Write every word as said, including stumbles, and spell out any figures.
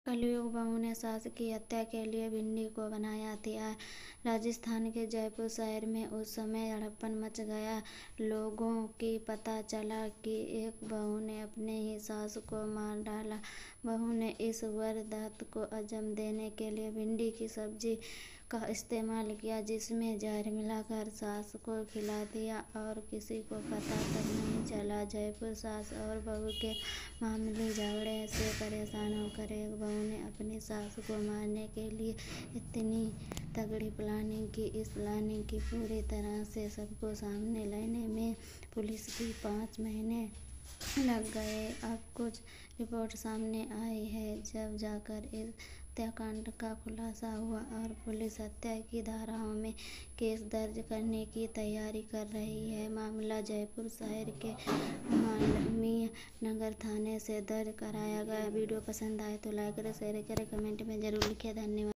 कलयुग बहू ने सास की हत्या के लिए भिंडी को बनाया हथियार। राजस्थान के जयपुर शहर में उस समय हड़कंप मच गया। लोगों की पता चला कि एक बहू ने अपने ही सास को मार डाला। बहू ने इस वारदात को अंजाम देने के लिए भिंडी की सब्जी का इस्तेमाल किया, जिसमें जहर मिलाकर सास को खिला दिया और किसी को पता तक नहीं चला। जयपुर सास और बहू के मामूली झगड़े से परेशान होकर एक बहू ने अपनी सास को मारने के लिए इतनी तगड़ी प्लानिंग की। इस प्लानिंग की पूरी तरह से सबको सामने लाने में पुलिस की पाँच महीने लग गए। अब कुछ रिपोर्ट सामने आई है, जब जाकर इस हत्याकांड का खुलासा हुआ और पुलिस हत्या की धाराओं में केस दर्ज करने की तैयारी कर रही है। मामला जयपुर शहर के मालवीय नगर थाने से दर्ज कराया गया। वीडियो पसंद आए तो लाइक करें, शेयर करें, कमेंट में जरूर लिखें। धन्यवाद।